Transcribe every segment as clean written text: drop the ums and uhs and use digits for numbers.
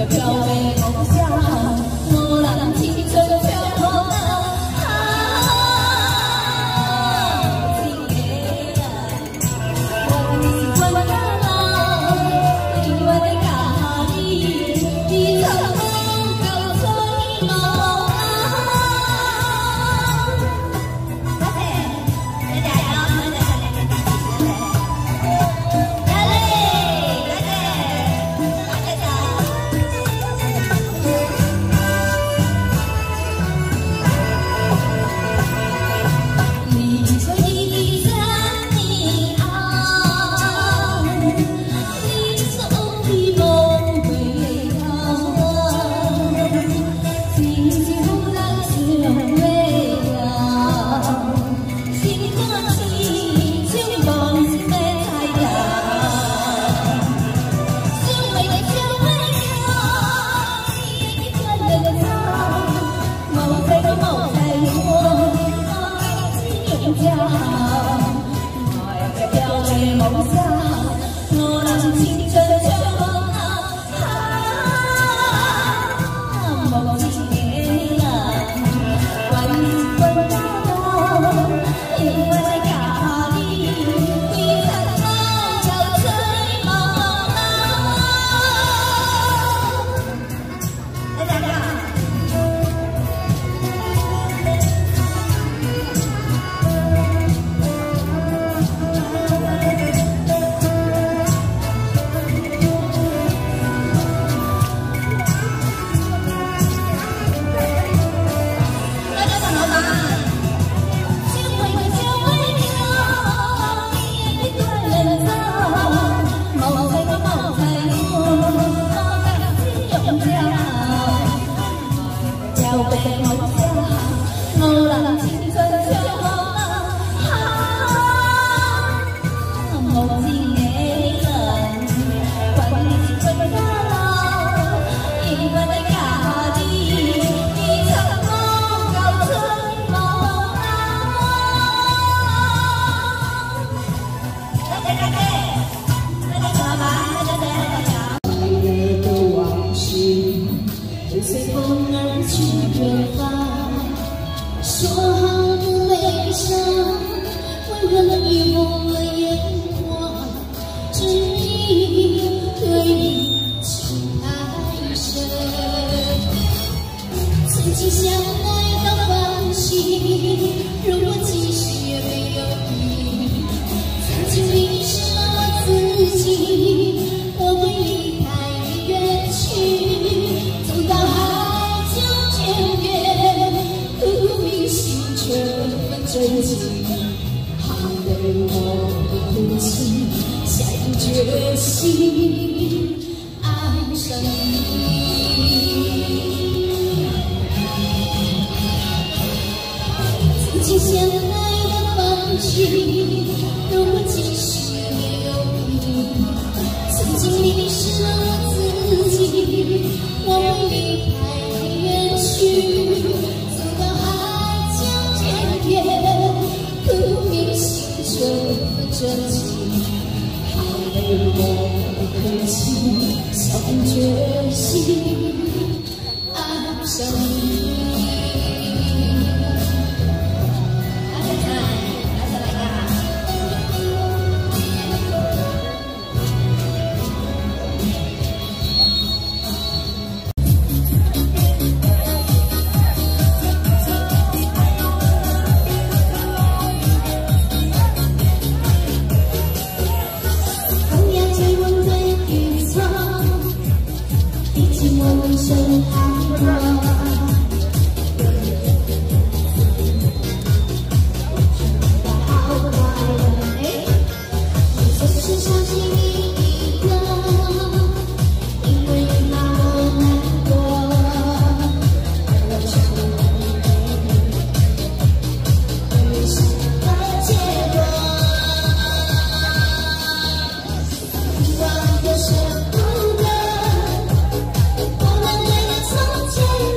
舍不得，我们为了从前。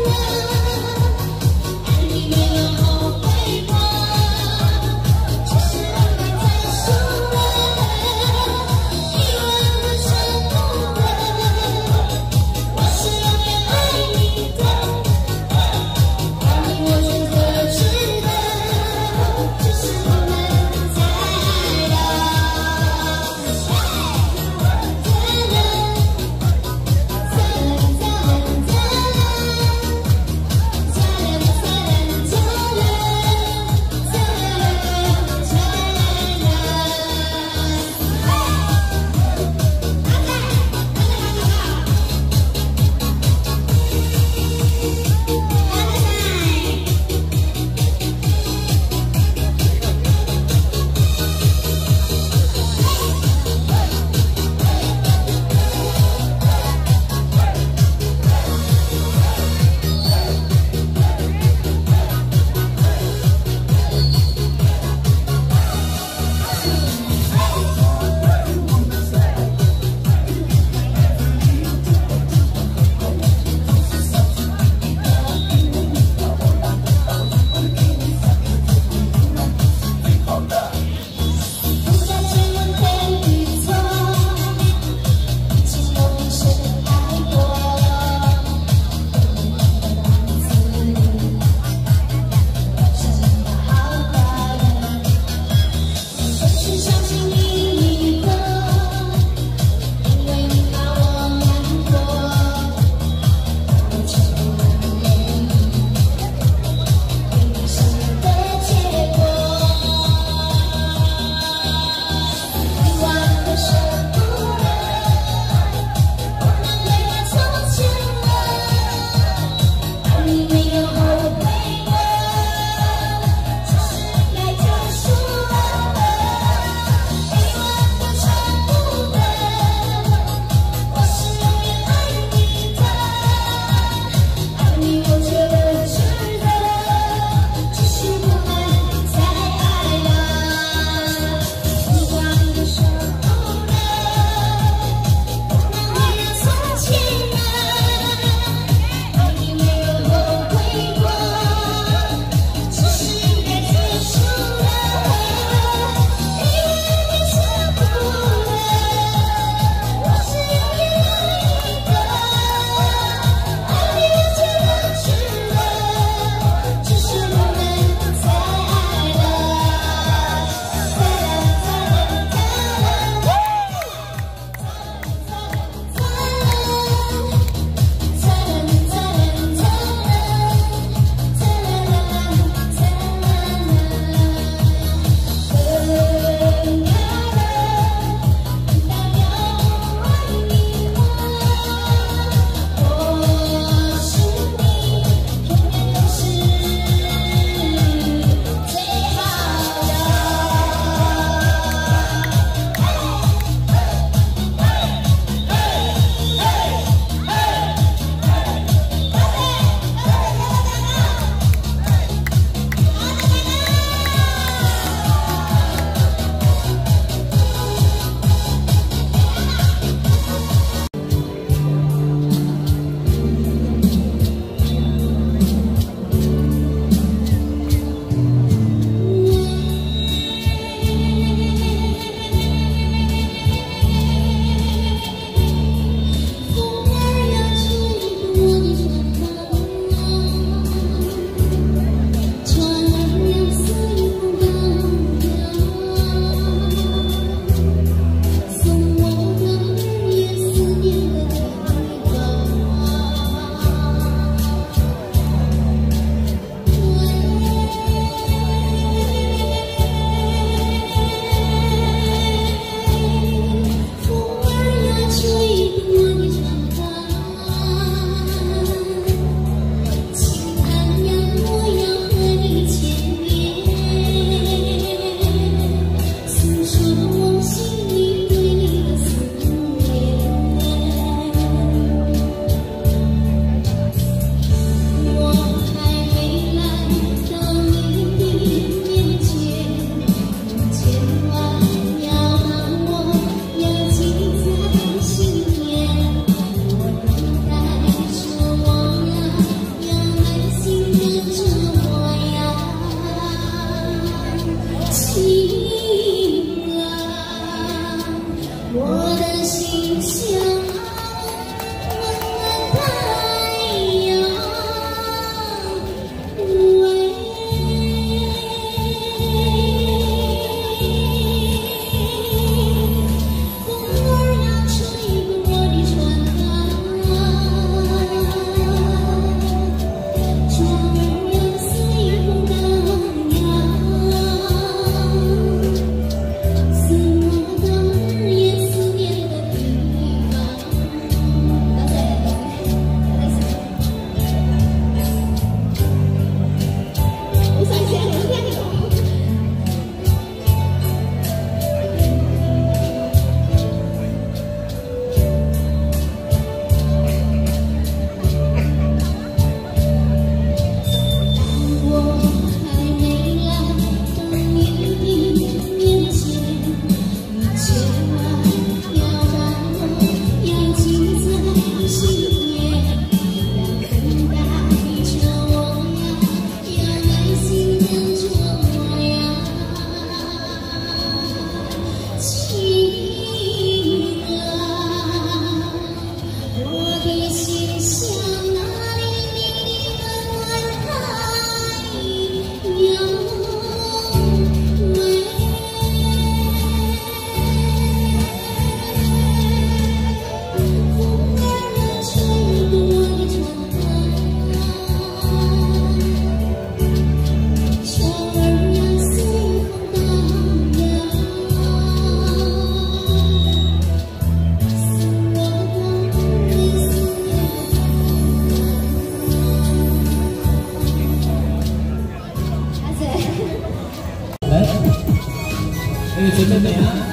准备美啊！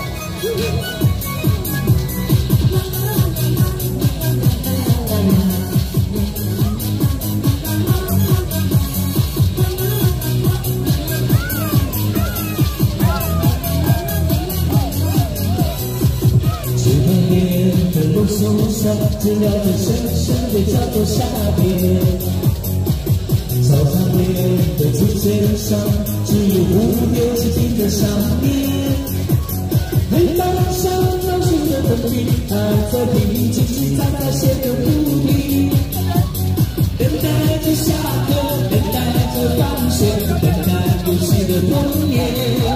池旁边的榕树上，知了正深深地叫做夏天。操场边的竹签上，只有蝴蝶是停在上面。黑板上老师的粉笔还在拼命叽叽喳喳写着不停，等待着下课，等待着放学，等待游戏的童年。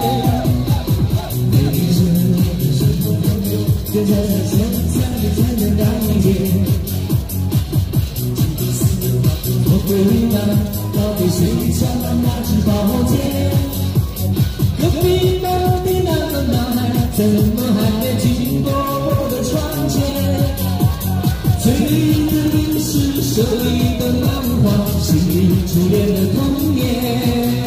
每一生的生活中有，就在现在你才能改变。我回答，到底谁抢了那支宝剑？隔壁的那个男孩，怎么还没经过我的窗前？嘴里的是手里的漫画，心里初恋的童年。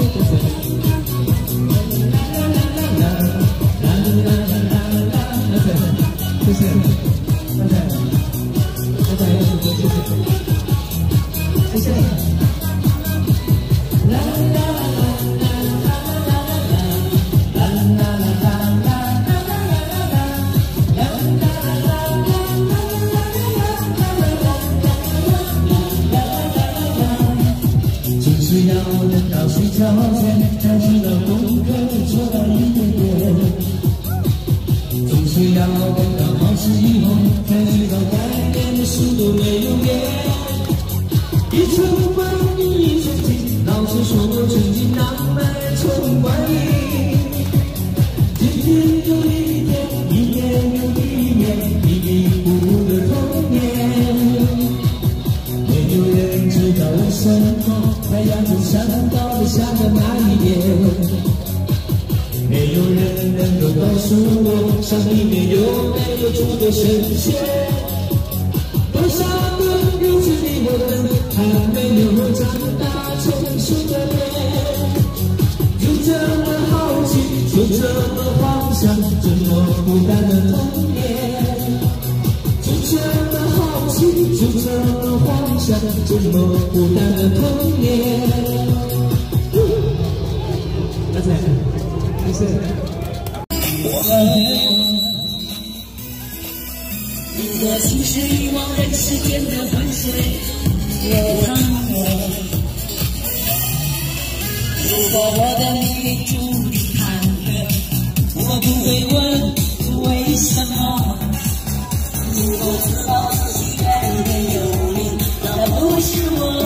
只要等到睡觉前，才知道功课做到一点点。总是要等到考试以后，才知道该念的书都没有念。一出门一出境，老师说我成绩难买充管理。一天又一天，一年又一年，迷迷糊糊的童年。没有人知道为什么太阳从山高的下的那一年，没有人能够告诉我山里面有没有住着神仙。多少个日子里我们还没有长大成熟的脸，就这么好奇，就这么幻想，这么孤单的童年。就这么好奇，就这么幻想，这么孤单的童年。大姐，谢谢。 如果情是遗忘，人世间的浑水有汤火。如果我的命运注定坎坷，我不会问为什么。如果知道自己原本有命，那不是我。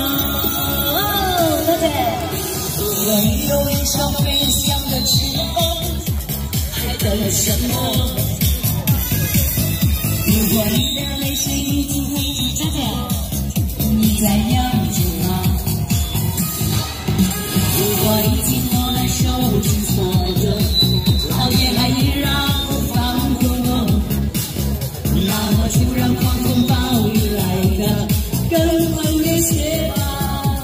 大姐，如果你有一双飞翔的翅膀，还等什么？如果你的泪水已经黑成渣渣，你在酿酒吗？如果已经我的手紧锁着，老天还依然不放过我，那么就让狂风暴雨来的更猛烈些吧。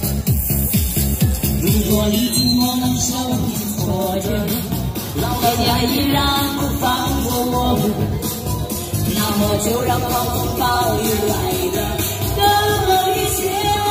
如果已经我的手紧锁着，老天还依然不放过我，那么就让狂风暴雨来的更猛烈些吧。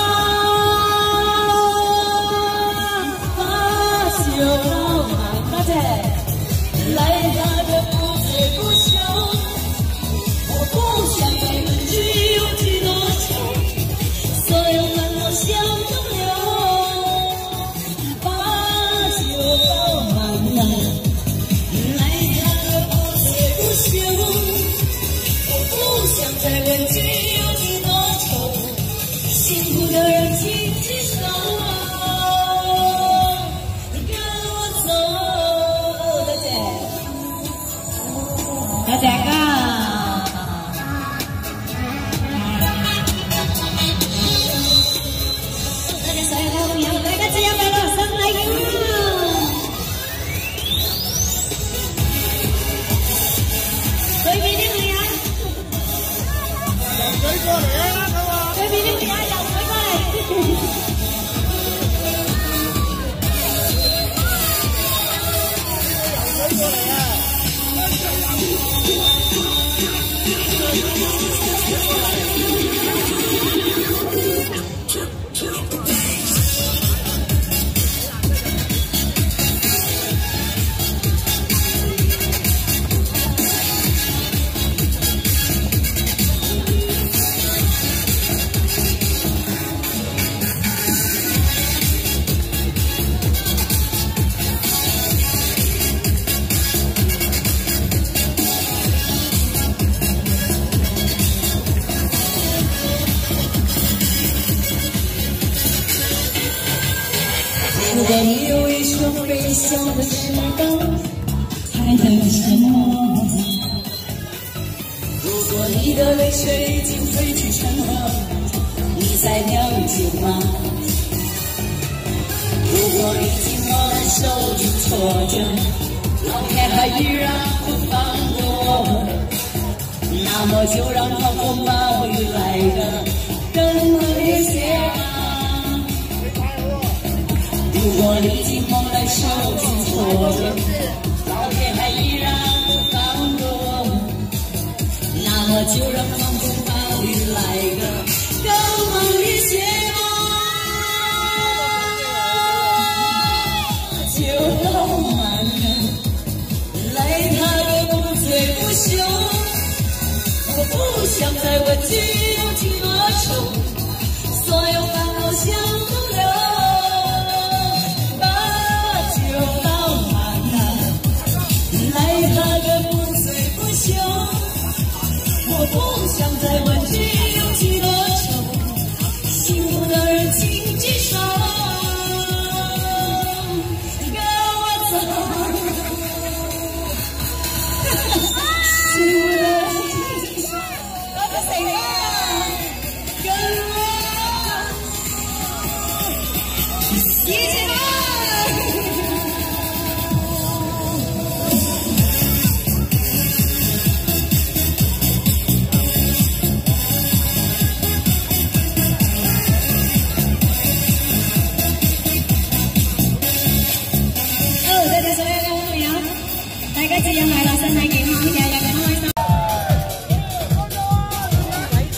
把酒倒满，大姐，来他的不醉不休。我不想再问句有几多愁，所有烦恼像东流。把酒倒满了，来他的不醉不休。不想在问句有几多愁？幸福的人请举手，跟我走。多谢哥。大家所有好朋友，大家节日快乐，生日快乐！随便你们呀。 水過嚟啊！佢話：對面呢邊有游水過嚟。游水過嚟啊！如果你有一双飞翔的翅膀，还等什么？如果你的泪水已经褪去成河，你在了解吗？如果你紧握的手紧搓着，老天还依然不放过，那么就让狂风暴雨来的更危险啊！ 如果你紧握的手紧搓着，老天还依然不放过，那么就让狂风暴雨来的更危险啊！就让慢人来他的不醉不休，我不想再问句有几多愁，所有烦恼想不留。 我不想再问句有几多愁，幸福的人请举手，跟我走。幸福的人请举手，我跟谁呀？跟我，一起吧。 大家節日快樂，身體健康，日日咁開心。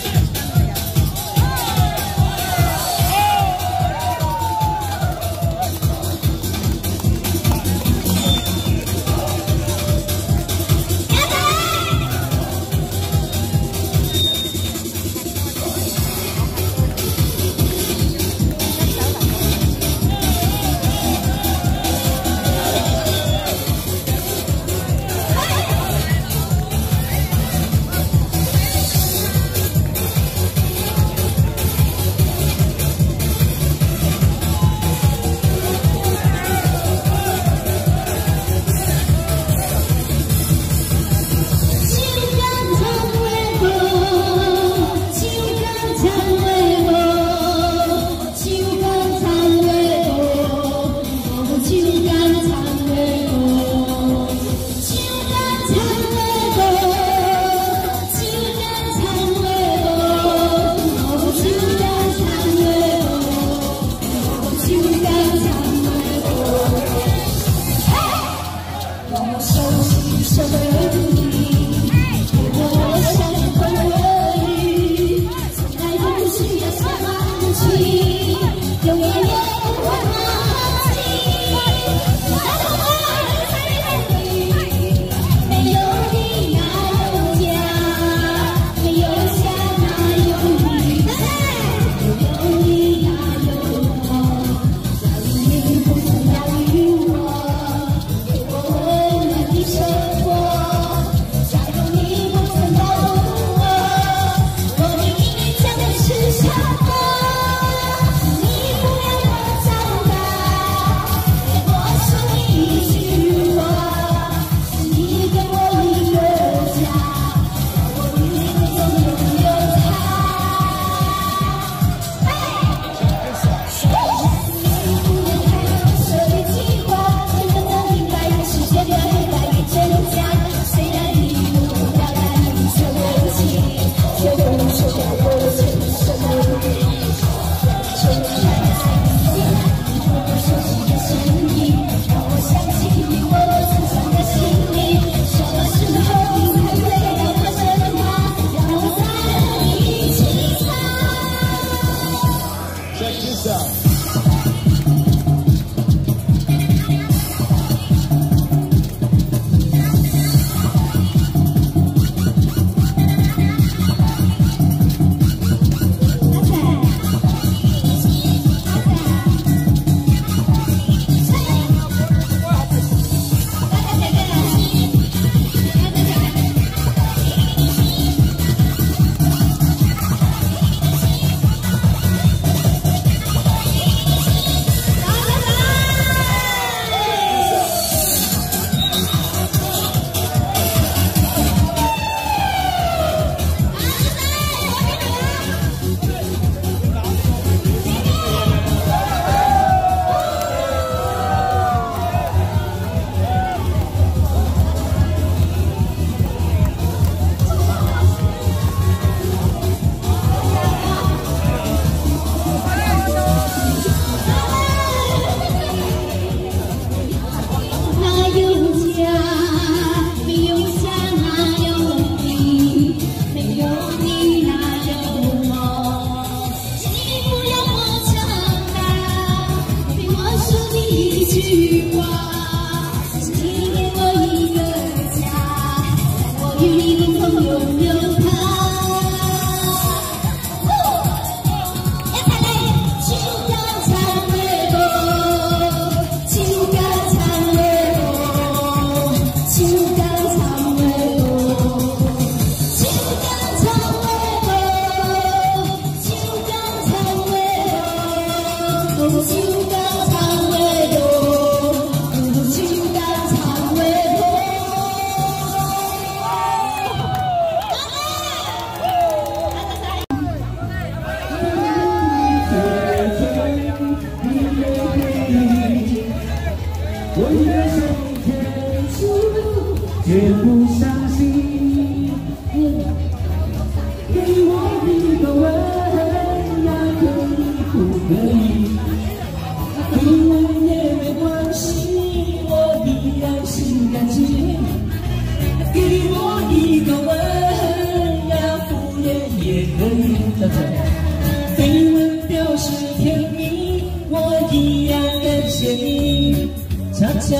下。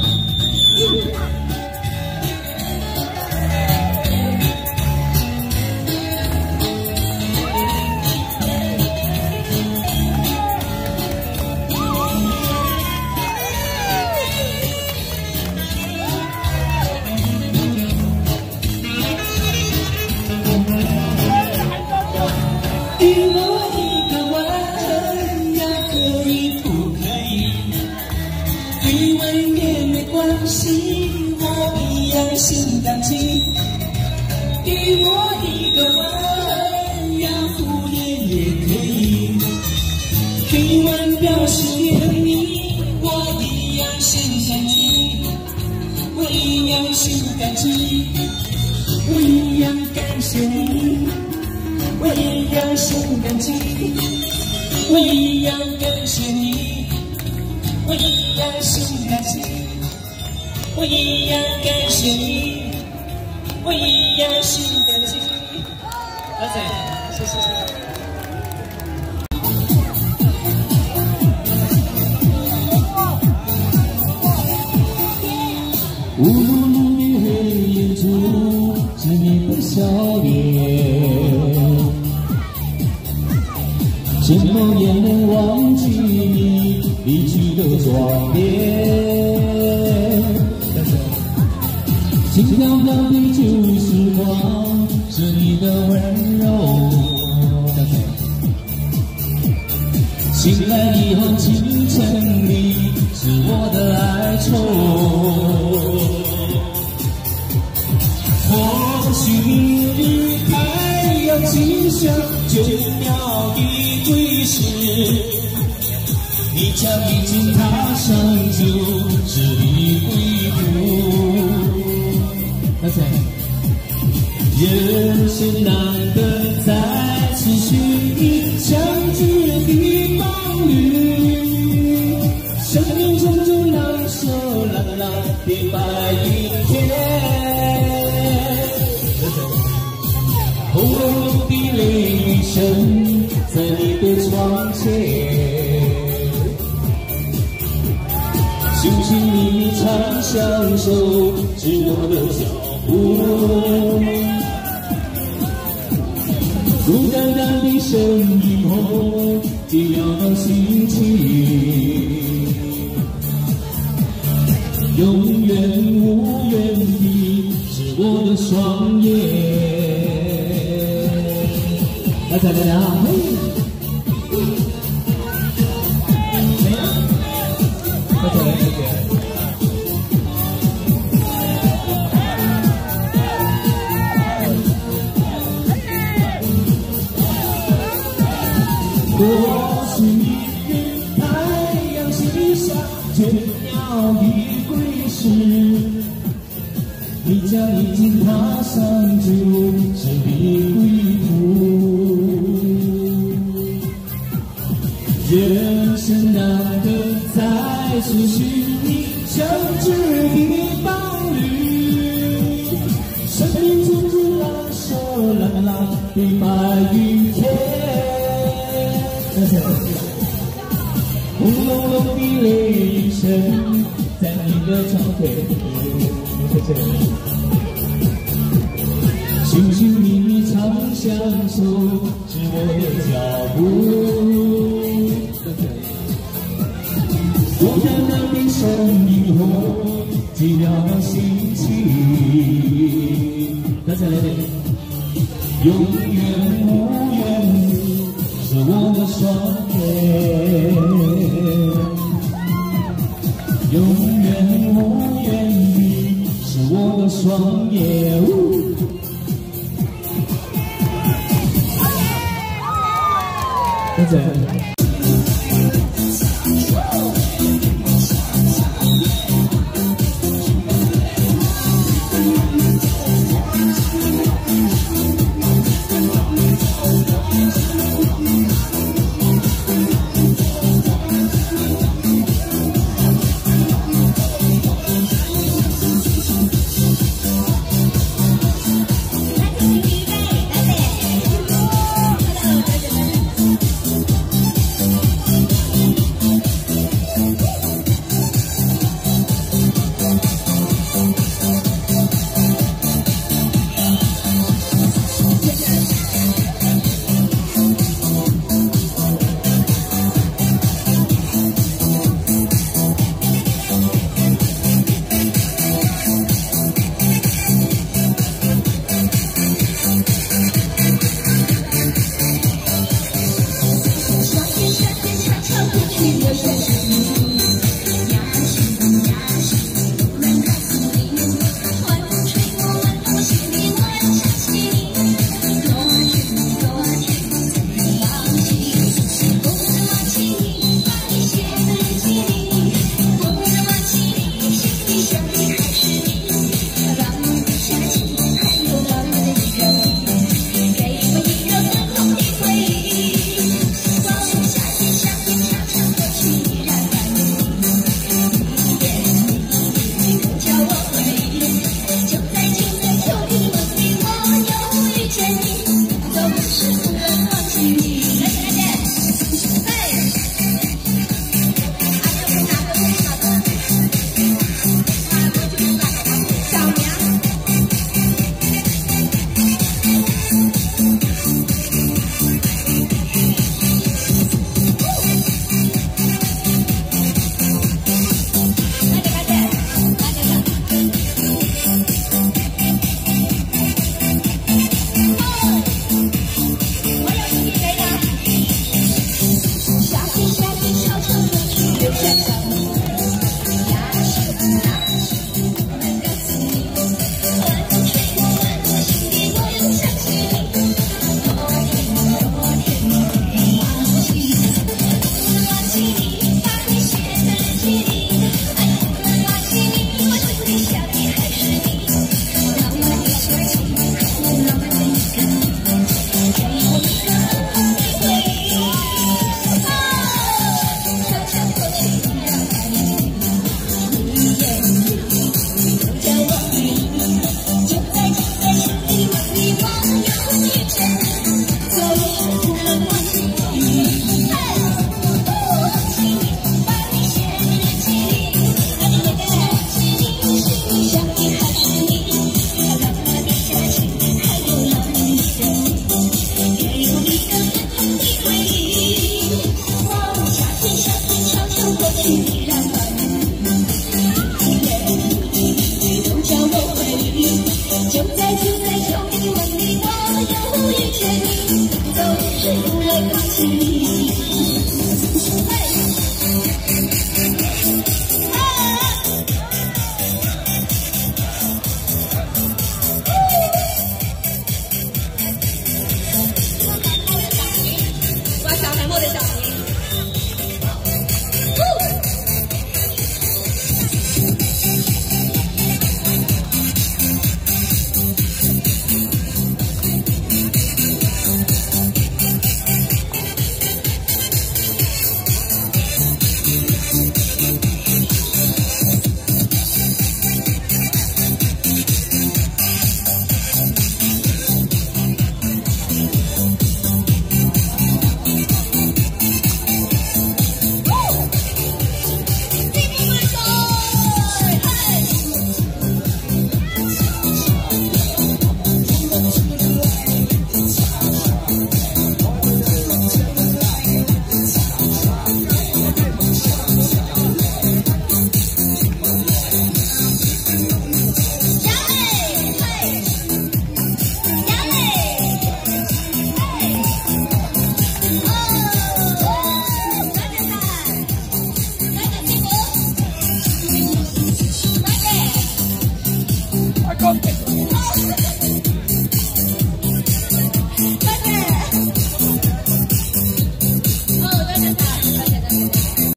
心感情，给我一个吻，要敷衍也可以。给吻表示愿意，我一样心感激，我一样心感激，我一样感谢你，我一样心感激，我一样感谢你，我一样心感激。我一样感谢你，我一样心感激。多谢，谢谢。 雾蒙的黑夜中，是你的笑脸，怎么也能忘记你离去的庄严。轻飘飘的旧时光，是你的温柔。醒来以后，清晨里是我的哀愁。或许明日太阳起升，9秒一归时，你将已经踏上旧时的归途。人生难得再次寻觅相知的伴侣，生命中就浪手浪浪的白云天，轰隆隆的雷声在你的窗前，寻寻觅觅长相守，是我的脚步。孤单单的身影后，寂寥的心情，永远无缘的是我的双眼。来，再来啊！或许明日太阳西下，9秒一归时，你将已经踏上旧时的归途。人生难得再次寻觅相知的伴侣，生命中是浪手浪浪的白云天。轰隆隆的雷声在你的窗前，寻寻觅觅长相守，是我的脚步。孤单单的身影后，寂寥的心情。再来点，永远无缘是我的双眼，永远无缘的是我的双眼。再见。 依然爱你，都叫我爱你，就在兄弟梦里，我又遇见你，总是无来靠近你。我想来我的掌声。